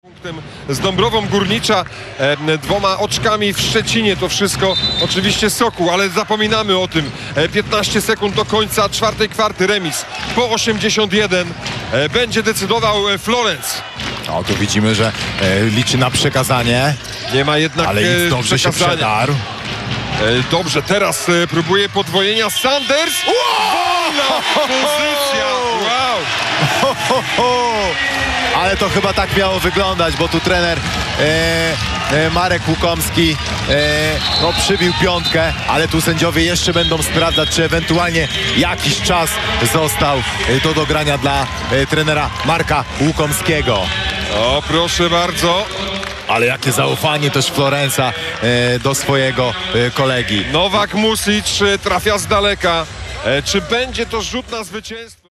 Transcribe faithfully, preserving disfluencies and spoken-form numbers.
Punktem z Dąbrową Górnicza, e, dwoma oczkami w Szczecinie, to wszystko oczywiście Sokół, ale zapominamy o tym. E, piętnaście sekund do końca czwartej kwarty, remis po osiemdziesiąt jeden. E, będzie decydował e, Florenc. O, tu widzimy, że e, liczy na przekazanie, Nie ma jednak ale e, nic dobrze się przekazania. przedarł. E, dobrze, teraz e, próbuje podwojenia Sanders. Wolna pozycja! Wow! Ho, ho, ho. Ale to chyba tak miało wyglądać, bo tu trener e, e, Marek Łukomski e, no, przybił piątkę, ale tu sędziowie jeszcze będą sprawdzać, czy ewentualnie jakiś czas został e, do dogrania dla e, trenera Marka Łukomskiego. O, proszę bardzo. Ale jakie zaufanie też Florenca e, do swojego e, kolegi. Nowak Music e, trafia z daleka. E, czy będzie to rzut na zwycięstwo?